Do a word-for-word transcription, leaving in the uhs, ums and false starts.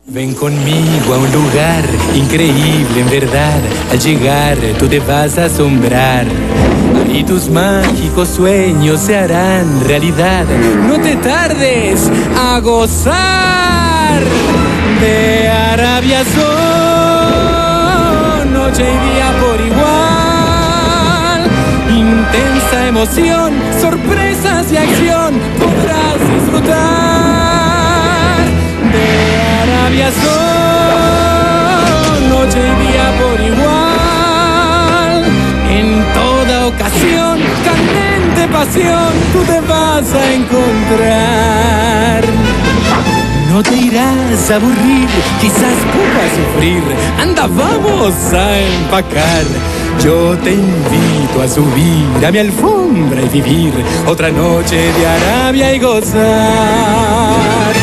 Ven conmigo a un lugar increíble en verdad. Al llegar tú te vas a asombrar. Ahí tus mágicos sueños se harán realidad. No te tardes a gozar de Arabia Son. Noche y día por igual. Intensa emoción, sorpresas y acción. Podrás disfrutar de Arabia Son, noche y día por igual. En toda ocasión, candente pasión, tú te vas a encontrar. No te irás a aburrir, quizás puedas sufrir. Anda, vamos a empacar. Yo te invito a subir a mi alfombra y vivir otra noche de Arabia y gozar.